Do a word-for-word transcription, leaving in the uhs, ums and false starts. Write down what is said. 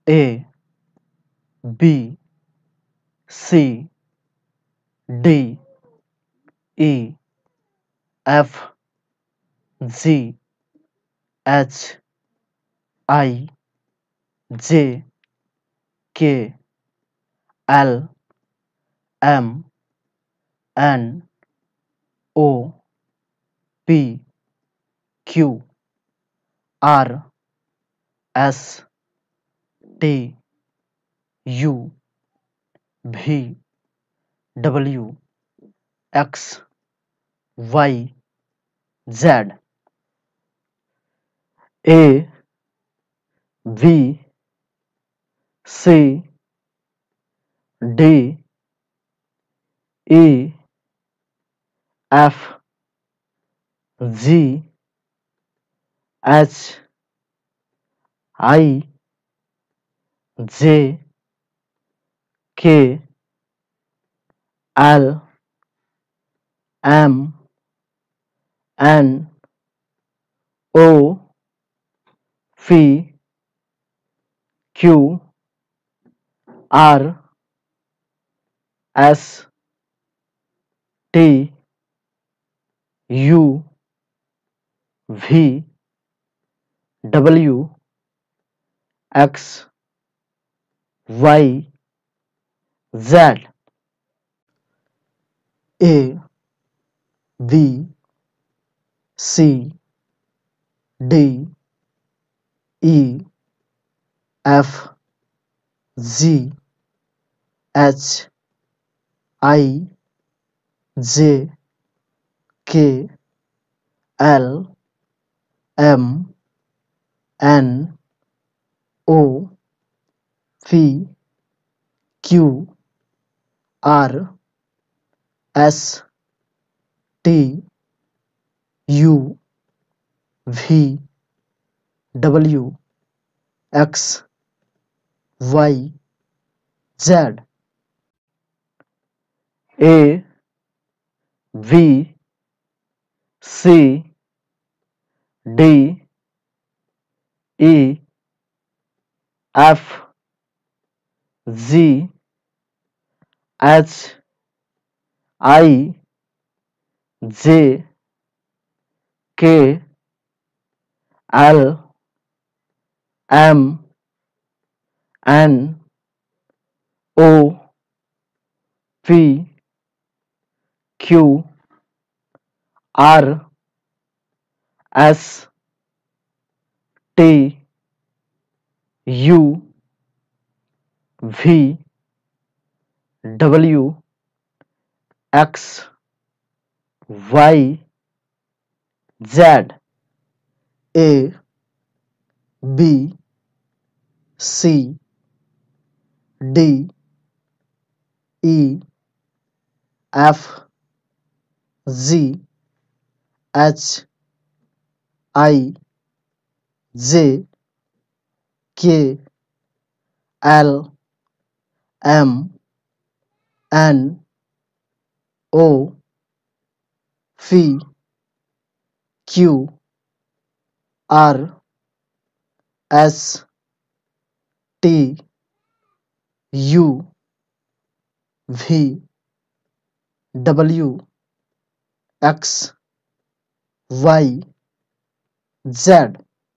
A B C D E F G H I J K L M N O P Q R S T U V W X Y Z. A B C D E F G H I J K L M N O P Q R S T U V W X Y Z. A B C D E F G H I J K L M N O P Q R S T U V W X Y Z. A B C D E F G H I J K L M N O P Q R S T U V W X Y Z. A B C D E F G H I J K L M N O P Q R S T U V W X Y Z.